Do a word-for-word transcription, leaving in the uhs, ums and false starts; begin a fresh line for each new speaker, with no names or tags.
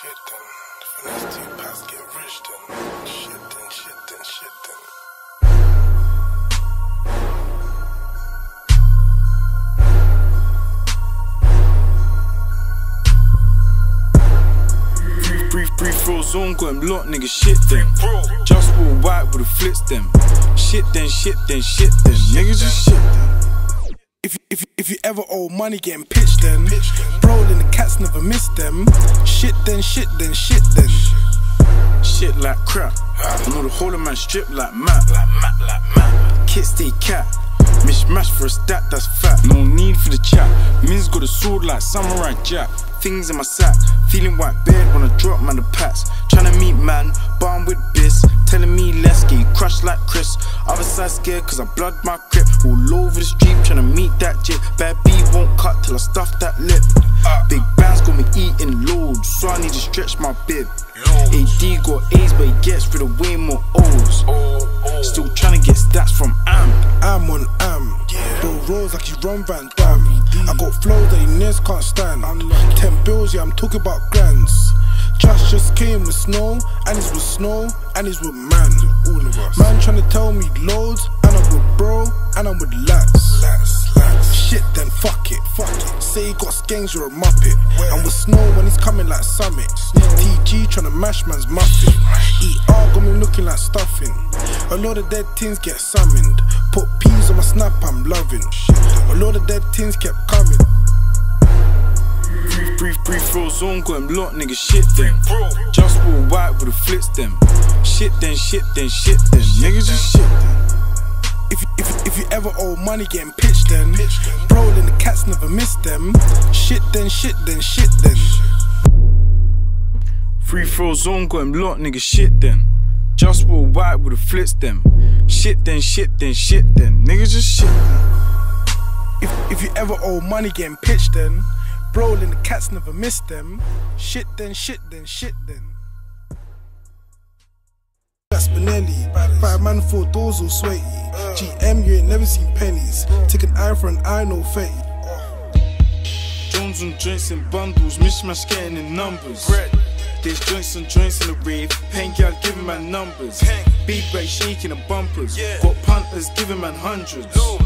shit then. Finesse two packs get rich then. Shit then, shit then, shit then.
Free, free throw zone, got him locked, nigga, shit then. Just all white with the flits them. Shit then, shit then, shit then. Niggas just shit then.
If, if, if you ever owe money getting pitched then, brawling the cats never miss them. Shit then, shit then, shit then.
Shit like crap. I know the whole of man strip like map. Like map, like map. Kids stay cat. Mishmash for a stat, that's fat. No need for the chat. Min's got a sword like Samurai Jack. Things in my sack. Feeling white beard when I drop man the packs. Tryna meet man, but I'm with Biss. Telling me let's get crushed like Chris. Other side scared cause I blood my crip. All over the street tryna meet that jit. Bad B won't cut till I stuff that lip. Big bands got me eating loads, so I need to stretch my bib. A D got A's but he gets rid of way more O's. Still tryna get stats from Am.
I'm on Am. Bro rolls like he's Ron Van Dam. I got flows that he nears can't stand. Ten bills, yeah, I'm talking about grands. Josh just came with snow, and he's with snow, and he's with man. All of us. Man tryna tell me loads, and I'm with bro, and I'm with lads. Lads, lads. Shit then fuck it, fuck it. Say he got skanks, you're a muppet. Where? And with snow when he's coming like Summit. T G tryna mash man's muffin. E R got me looking like stuffing. A lot of dead things get summoned. Put peas on my snap, I'm loving. A lot of dead things kept coming.
Free, free, free throw zone, got him locked, nigga, shit then. Just all white with the flits them. Shit then, shit then, shit then. Niggas just shit then.
If, if, if you ever owe money getting pitched then, brawling the cats never miss them. Shit then, shit then, shit then.
Free throw zone, got him locked, nigga, shit then. Just all white with the flits them. Shit then, shit then, shit then. Niggas just shit then.
If, if you ever owe money getting pitched then, brawling the cats never miss them. Shit then, shit then, shit then. Spinelli, five man, four doors all sweaty. G M, you ain't never seen pennies. Take an eye for an eye, no fatty.
Jones and joints in bundles, mishmash getting in numbers. There's joints and joints in the rave, pain gal giving man numbers. Big bag shaking the bumpers, got punters giving man hundreds.